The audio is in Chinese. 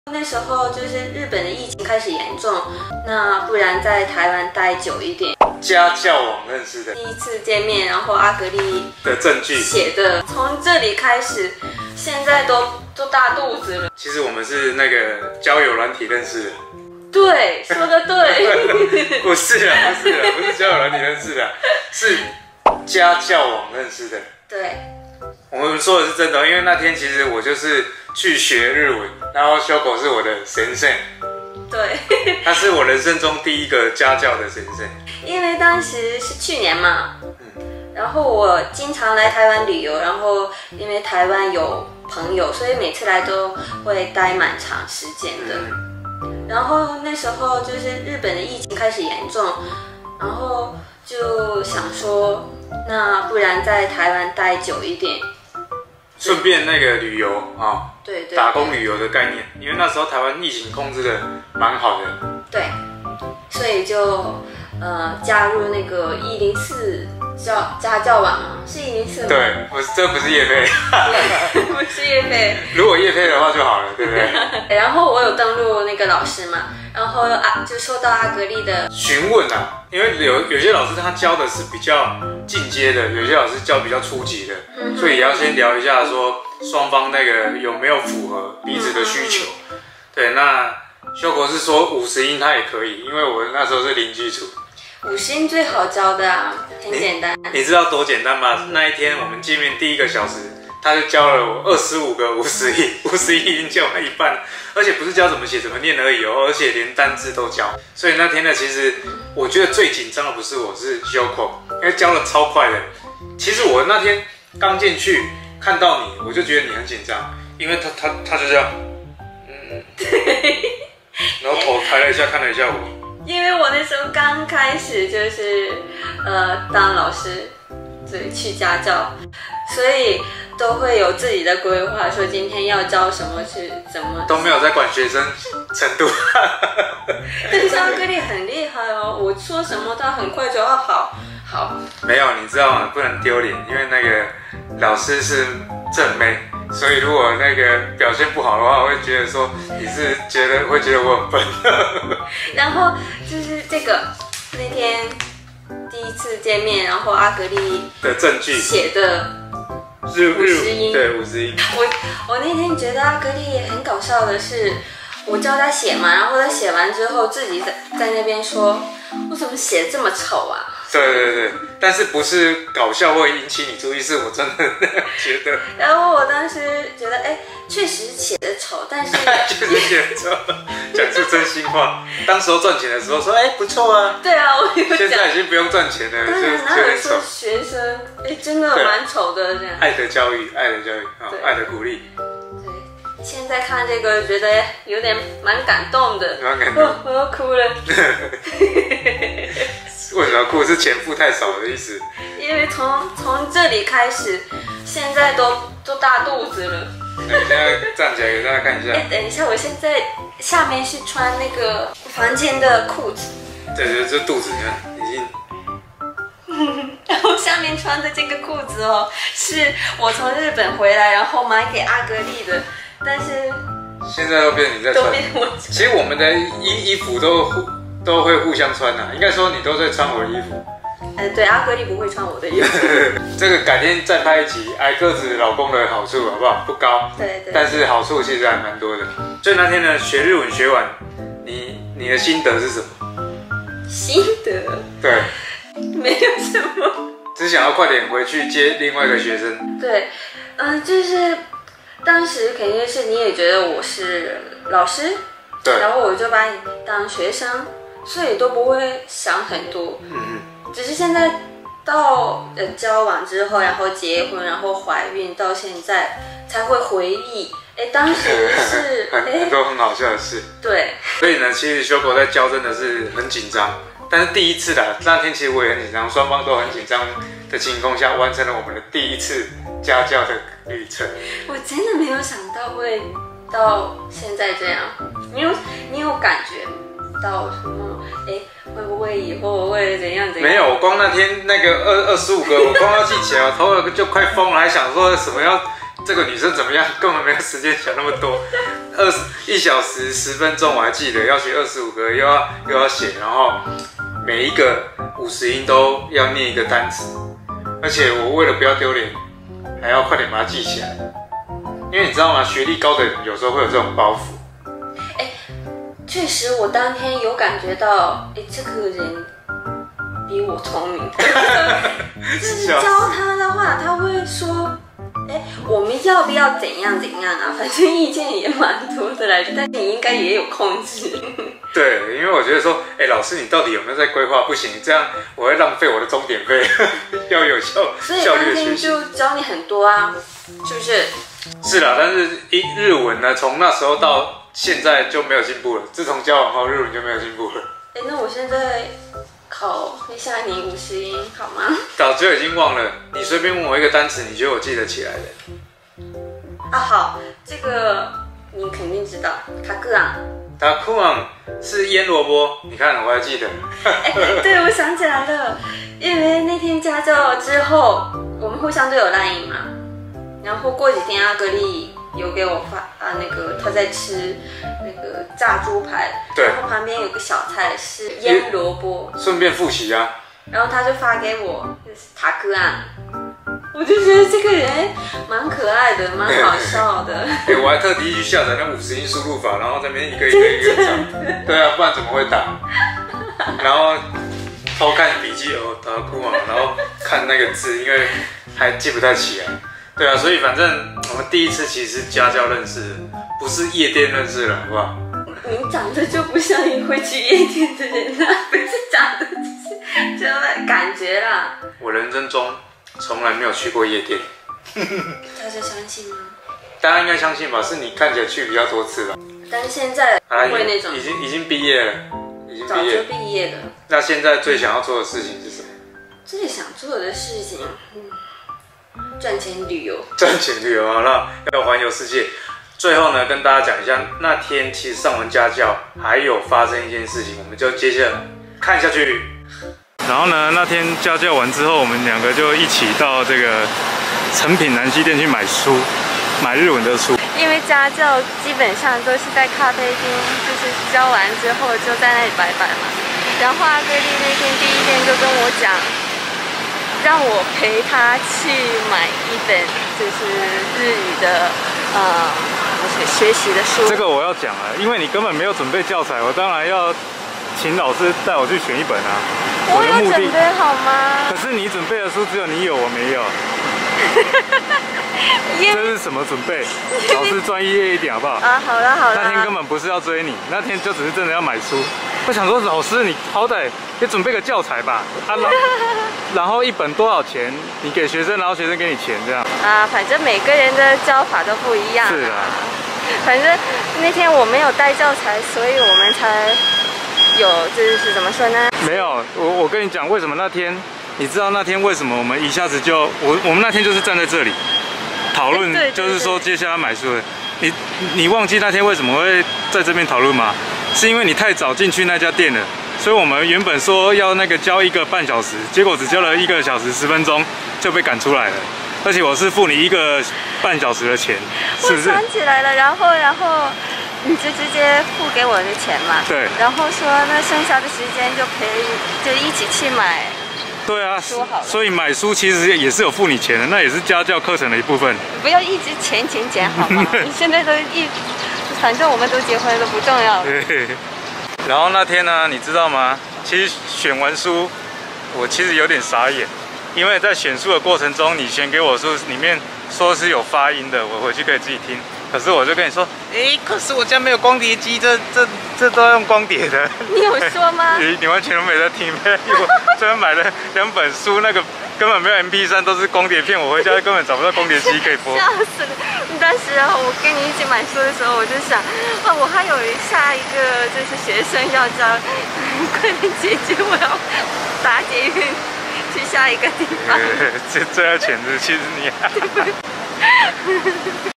那时候就是日本的疫情开始严重，那不然在台湾待久一点。 家教网认识的， 第一次见面，然后阿格丽的证据写的，从这里开始，现在都大肚子了。 其实我们是那个交友软体认识的。 对，说的对。 不是交友软体认识的，是家教网认识的。 对。 我们说的是真的，因为那天其实我就是去学日文，然后Shoko是我的先生， 对， 他是我人生中第一个家教的先生。 因为当时是去年嘛，然后我经常来台湾旅游，然后因为台湾有朋友，所以每次来都会待蛮长时间的。然后那时候就是日本的疫情开始严重，然后就想说，那不然在台湾待久一点。 顺便那个旅游啊， 对， 打工旅游的概念，因为那时候台湾疫情控制的蛮好的， 对，所以就加入那个104家教网啊，是104吗？ 对，这不是业配， 不是业配， 如果业配的话就好了，对不对？ 然后我有登录那个老师嘛，然后就收到阿格丽的询问啊，因为有些老师他教的是比较进阶的，有些老师教比较初级的，所以也要先聊一下说双方那个有没有符合彼此的需求。对，那修国是说50音他也可以，因为我那时候是零基础。 50音最好教的啊，很简单。 你知道多简单吗？那一天我们见面第1个小时，他就教了我25个50音教了一半，而且不是教怎么写怎么念而已哦，而且连单字都教。所以那天呢，其实我觉得最紧张的不是我，是Shoko，因为教的超快的。其实我那天刚进去看到你，我就觉得你很紧张，因为他就这样，然后头抬了一下，看了一下我。 因为我那时候刚开始就是当老师，对，去家教，所以都会有自己的规划，说今天要教什么，是怎么都没有在管学生程度。 但是阿格丽很厉害哦，我说什么他很快就要好。 没有，你知道吗？不能丢脸，因为那个老师是正妹，所以如果那个表现不好的话，我会觉得说你是会觉得我很笨。 然后就是这个那天第一次见面，然后阿格丽的证据写的50音， 对50音。 我那天觉得阿格丽很搞笑的是，我教他写嘛，然后他写完之后自己在那边说，我怎么写这么丑啊？ 对，但是不是搞笑会引起你注意，是我真的觉得。 然后我当时觉得，确实写的丑，但是确实写的丑，讲出真心话。当时候赚钱的时候说，不错啊。 对啊，我有讲。 现在已经不用赚钱了， 当然哪有说学生，真的蛮丑的这样。 爱的教育，爱的鼓励。 对，现在看这个觉得有点蛮感动的， 蛮感动， 我要哭了。 为什么要哭？是钱付太少的意思。 因为从这里开始，现在都大肚子了。 你现在站起来给大家看一下。 等一下，我现在下面是穿那个房间的裤子。 对，这肚子你看已经。 然后下面穿的这个裤子哦，是我从日本回来，然后买给阿格丽的，但是现在都变你在穿。其实我们的衣服都会互相穿应该说你都在穿我的衣服。 对，阿格丽不会穿我的衣服。 这个改天再拍一集矮个子老公的好处好不好？不高， 对， 但是好处其实还蛮多的。所以那天呢，学日文学完，你的心得是什么？ 心得？ 对， 没有什么， 只想要快点回去接另外一个学生。 对，就是当时肯定是你也觉得我是老师， 对， 然后我就把你当学生，所以都不会想很多。只是现在到交往之后，然后结婚，然后怀孕，到现在才会回忆，当时是很多很好笑的事。 对， 所以呢，其实Shoko在教真的是很紧张，但是第一次啦，那天其实我也很紧张，双方都很紧张的情况下，完成了我们的第一次家教的旅程。 我真的没有想到会到现在这样，你有感觉到什么？会不会以后会怎样？ 没有，我光那天那个25个，我光要记起来，我头就快疯了，还想说什么要这个女生怎么样，根本没有时间想那么多。 1小时10分钟，我还记得要学25个，又要写，然后每一个50音都要念一个单词，而且我为了不要丢脸，还要快点把它记起来，因为你知道吗？学历高的人有时候会有这种包袱。 确实，我当天有感觉到，这个人比我聪明。就是教他的话，他会说，我们要不要怎样怎样啊？反正意见也蛮多的来着，但你应该也有控制。 对，因为我觉得说，老师你到底有没有在规划？不行，这样我会浪费我的钟点费，要有效率的学习。 所以当天就教你很多啊，是不是？ 是啦，但是日文呢，从那时候到现在就没有进步了。自从交往后，日文就没有进步了。 那我现在考一下你50音好吗？ 早就已经忘了。你随便问我一个单词，你觉得我记得起来的？ 好，这个你肯定知道，塔克昂。 塔克昂是腌萝卜，你看我还记得。 对，我想起来了，因为那天家教之后，我们互相都有LINE嘛，然后过几天阿格丽有给我发那个他在吃那个炸猪排， 对， 然后旁边有个小菜是腌萝卜， 顺便复习啊。 然后他就发给我，就是塔克昂，我就觉得这个人蛮可爱的，蛮好笑的。 我还特地去下载那50音输入法，然后在那边一个一个找。对啊，不然怎么会打？然后偷看笔记塔克昂，然后看那个字，因为还记不太起来。对啊，所以反正我们第一次其实家教认识，不是夜店认识了，好不好？ 你长得就不像你会去夜店的人啊，不是长得就是感觉啦。 我人生中从来没有去过夜店。 大家相信吗？ 大家应该相信吧，是你看起来去比较多次吧。 但是现在不会那种， 已经毕业了，已经早就毕业了。 那现在最想要做的事情是什么？ 最想做的事情，赚钱旅游。 赚钱旅游啊，那要环游世界。最后呢，跟大家讲一下，那天其实上完家教，还有发生一件事情，我们就接下来看下去。然后呢，那天家教完之后，我们2个就一起到这个诚品南西店去买书，买日文的书。 因为家教基本上都是在咖啡厅，就是教完之后就在那里摆摆嘛。然后阿格丽那天第一天就跟我讲，让我陪他去买一本就是日语的学习的书。 这个我要讲啊，因为你根本没有准备教材，我当然要请老师带我去选一本啊。 我有准备好吗？ 可是你准备的书只有你有，我没有。这是什么准备？老师专业一点好不好？ 好了。 那天根本不是要追你，那天就只是真的要买书。我想说，老师你好歹也准备个教材吧。然后一本多少钱？你给学生，然后学生给你钱这样。 反正每个人的教法都不一样。 是啊。 反正那天我没有带教材，所以我们才有，就是怎么说呢？ 没有，我跟你讲，为什么那天？你知道那天为什么我们一下子就我们那天就是站在这里讨论，就是说接下来买书的。你忘记那天为什么会在这边讨论吗？是因为你太早进去那家店了，所以我们原本说要那个教1个半小时，结果只教了1个小时10分钟就被赶出来了。而且我是付你1个半小时的钱，是不是？ 我想起来了，然后你就直接付给我的钱嘛。 对。 然后说那剩下的时间就一起去买。 对啊，所以买书其实也是有付你钱的，那也是家教课程的一部分。 不要一直钱好吗？你现在反正我们都结婚了，不重要。 对。然后那天呢，你知道吗？其实选完书，我其实有点傻眼，因为在选书的过程中，你选给我书里面说是有发音的，我回去可以自己听。可是我就跟你说，可是我家没有光碟机，这都要用光碟的。 你有说吗？ 你完全都没在听，我专门买了2本书，那个根本没有 MP3，都是光碟片，我回家根本找不到光碟机可以播。 笑死了！当时我跟你一起买书的时候，我就想，我还有下一个就是学生要教，快点解决，我要搭捷运去下一个地方。 这要钱的，其实你。